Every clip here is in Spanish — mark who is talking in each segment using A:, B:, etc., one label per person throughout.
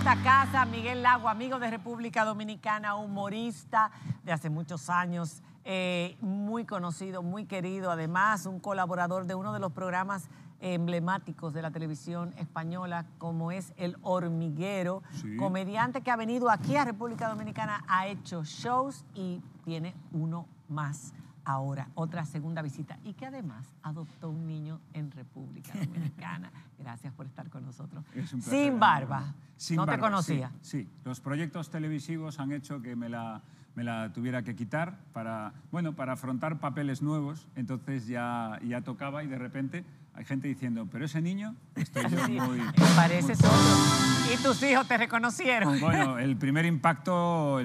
A: esta casa, Miguel Lago, amigo de República Dominicana, humorista de hace muchos años, muy conocido, muy querido, además un colaborador de uno de los programas emblemáticos de la televisión española, como es El Hormiguero, sí. Comediante que ha venido aquí a República Dominicana, ha hecho shows y tiene uno más ahora, otra segunda visita, y que además adoptó un niño en República Dominicana. Gracias por estar con nosotros. Sin barba.
B: Sin
A: no
B: barba,
A: te conocía.
B: Sí, los proyectos televisivos han hecho que me la tuviera que quitar para afrontar papeles nuevos. Entonces ya tocaba y de repente hay gente diciendo, pero ese niño, estoy yo muy...
A: Pareces otro. ¿Y tus hijos te reconocieron?
B: Bueno, el primer impacto,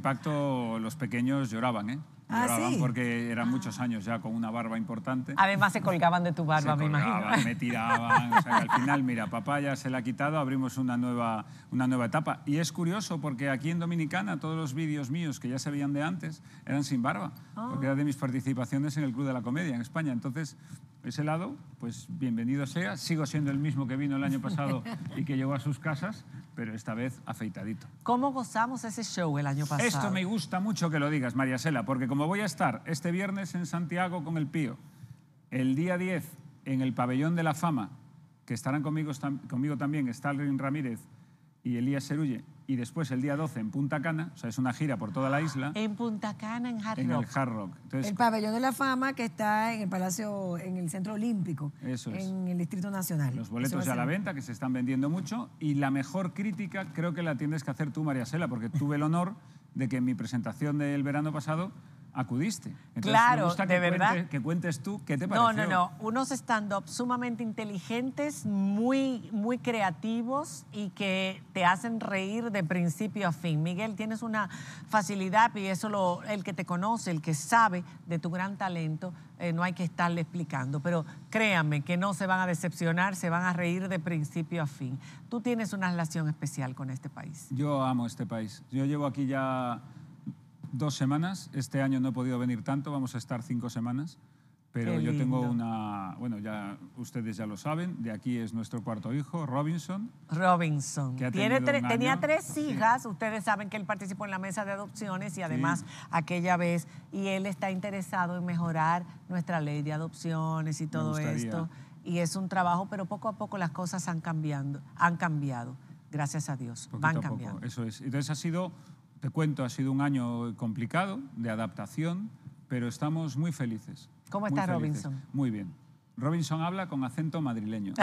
B: los pequeños lloraban, ¿eh? Lloraban, ¿sí? Porque eran muchos años ya con una barba importante.
A: Además se colgaban de tu barba, me imagino.
B: Me tiraban, o sea, que al final, mira, papá ya se la ha quitado, abrimos una nueva etapa. Y es curioso porque aquí en Dominicana todos los vídeos míos que ya se veían de antes eran sin barba, porque era de mis participaciones en el Club de la Comedia en España. Entonces, ese lado, pues bienvenido sea. Sigo siendo el mismo que vino el año pasado y que llegó a sus casas, pero esta vez afeitadito.
A: ¿Cómo gozamos ese show el año pasado?
B: Esto me gusta mucho que lo digas, María Sela, porque como voy a estar este viernes en Santiago con el Pío, el día 10 en el Pabellón de la Fama, que estarán conmigo también Stalin Ramírez y Elías Serulle, y después el día 12 en Punta Cana, o sea, es una gira por toda la isla.
A: En Punta Cana, en Hard Rock.
B: En el Hard Rock. Entonces,
C: el Pabellón de la Fama que está en el Palacio, en el Centro Olímpico,
B: eso es.
C: En el Distrito Nacional.
B: Los boletos ya a la venta, que se están vendiendo mucho, y la mejor crítica creo que la tienes que hacer tú, María Sela, porque tuve el honor de que en mi presentación del verano pasado acudiste. Entonces,
A: claro,
B: me gusta
A: de verdad.
B: Que cuentes tú qué te pareció.
A: No. Unos stand-up sumamente inteligentes, muy creativos y que te hacen reír de principio a fin. Miguel, tienes una facilidad y eso el que te conoce, el que sabe de tu gran talento, no hay que estarle explicando. Pero créanme que no se van a decepcionar, se van a reír de principio a fin. Tú tienes una relación especial con este país.
B: Yo amo este país. Yo llevo aquí ya 2 semanas. Este año no he podido venir tanto, vamos a estar 5 semanas. Pero yo tengo una... Bueno, ya ustedes ya lo saben, de aquí es nuestro cuarto hijo, Robinson.
A: Que tenía 3 hijas. Sí. Ustedes saben que él participó en la mesa de adopciones y además sí. Aquella vez, y él está interesado en mejorar nuestra ley de adopciones y todo esto. Y es un trabajo, pero poco a poco las cosas han cambiado. Gracias a Dios, van cambiando.
B: Eso es. Entonces te cuento, ha sido un año complicado de adaptación, pero estamos muy felices.
A: ¿Cómo está Robinson?
B: Muy bien. Robinson habla con acento madrileño.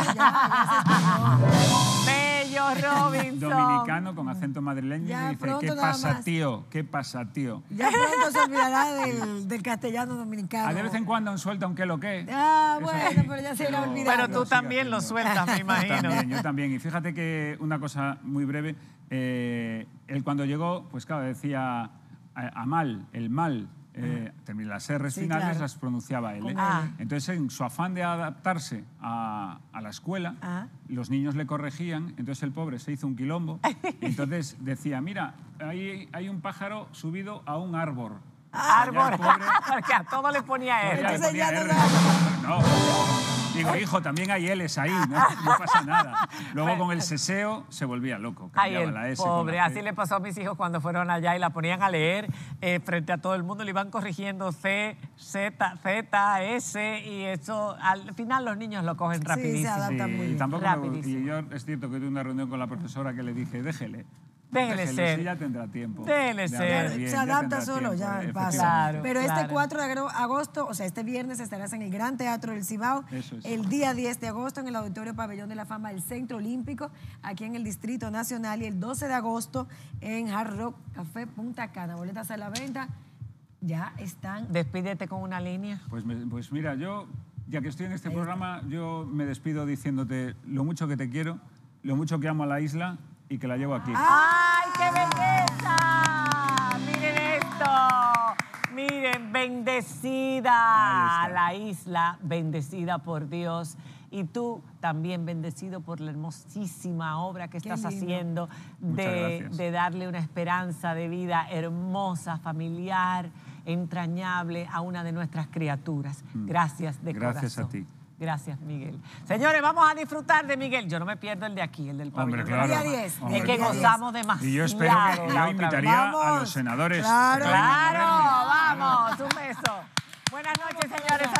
A: Bello Robinson.
B: Dominicano con acento madrileño y dice, ¿qué pasa, tío? ¿Qué pasa, tío?
C: Ya pronto se olvidará del castellano dominicano.
B: De vez en cuando suelta un qué lo qué.
C: Bueno, pero ya se irá olvidando.
A: Pero tú también lo sueltas, me imagino.
B: Yo también. Y fíjate que una cosa muy breve, él cuando llegó, pues claro, decía el mal. Las R's finales claro. Las pronunciaba él. Entonces, en su afán de adaptarse a la escuela, los niños le corregían, entonces el pobre se hizo un quilombo. Entonces decía, mira, hay un pájaro subido a un árbol.
A: Árbol, porque a todo le ponía R.
C: Entonces ya
B: no. Digo, hijo, también hay L's ahí, no pasa nada. Luego con el seseo se volvía loco. Cambiaba la S.
A: Pobre, así le pasó a mis hijos cuando fueron allá y la ponían a leer frente a todo el mundo, le iban corrigiendo C, Z, S, y eso, al final los niños lo cogen rapidísimo.
C: Sí, se adaptan muy bien.
B: Y yo es cierto que tuve una reunión con la profesora que le dije, déjele
A: ser.
B: Sí, ya tendrá tiempo.
A: Déjele ser.
C: Se adapta solo, ya pasa.
A: Claro,
C: pero este 4 de agosto, o sea, este viernes estarás en el Gran Teatro del Cibao.
B: Eso es.
C: El día 10 de agosto en el Auditorio Pabellón de la Fama del Centro Olímpico, aquí en el Distrito Nacional. Y el 12 de agosto en Hard Rock Café Punta Cana. Boletas a la venta. Ya están.
A: Despídete con una línea.
B: Pues mira, yo, ya que estoy en este programa, yo me despido diciéndote lo mucho que te quiero, lo mucho que amo a la isla y que la llevo aquí.
A: ¡Ay, qué belleza! Miren esto. Miren, bendecida la isla, bendecida por Dios. Y tú también bendecido por la hermosísima obra que estás haciendo de darle una esperanza de vida hermosa, familiar, entrañable a una de nuestras criaturas. Gracias de corazón.
B: Gracias a ti.
A: Gracias, Miguel. Señores, vamos a disfrutar de Miguel. Yo no me pierdo el de aquí, el del pabellón.
B: Hombre, claro.
C: Día 10.
A: Es que gozamos demasiado.
B: Y yo espero que yo invitaría a los senadores.
C: Claro.
A: Claro, vamos, un beso. Buenas noches, señores.